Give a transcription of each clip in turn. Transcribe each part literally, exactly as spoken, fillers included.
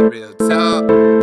Real talk.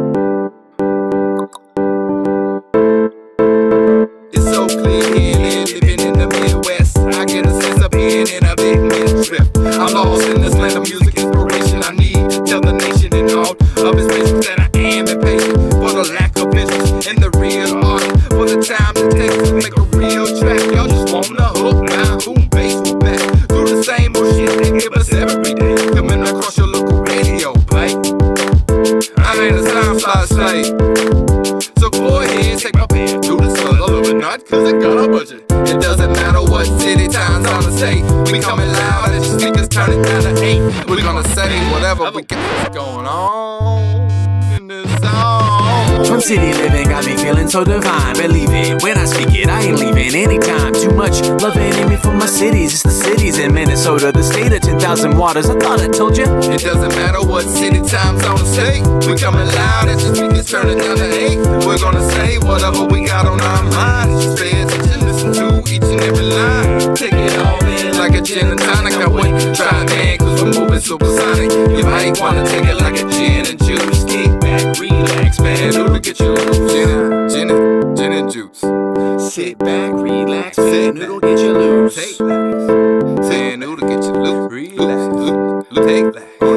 It's so clear here, living in the Midwest. I get a sense of being in a big mid trip. I'm lost in this land of music inspiration. I need to tell the nation and all of its patience that I am impatient for the lack of interest in the real art. For the time it takes to make a real track. Y'all just want the hook now. Boom, bass, we're back. Do the same old shit they give us every day. Coming across your local radio play. I ain't a time slot slave. So go ahead, take my pen, do this for the love of it, not cause it got a budget. It doesn't matter what city, times on the state. We coming loud as your speakers turn it down to eight. We're gonna say whatever we got going on in this song. From city living got me feeling so divine. Believe it, when I speak it, I ain't leaving anytime. Too much loving in me for my cities. It's the cities in Minnesota, the state of ten thousand waters. I thought I told you. It doesn't matter what city, times on the state. We coming loud as your speakers turn it down to eight. We're gonna say whatever we got on our mind. Just pay attention, listen to each and every line. Take it all in like a gin and tonic. I went try man, cause we're moving supersonic. You might wanna take it like a gin and juice. Kick back, relax, man, it'll get you loose. Gin, gin, gin and juice. Sit back, relax, man, it'll get you loose. Take back, saying it'll get you loose. Relax, loose, take back.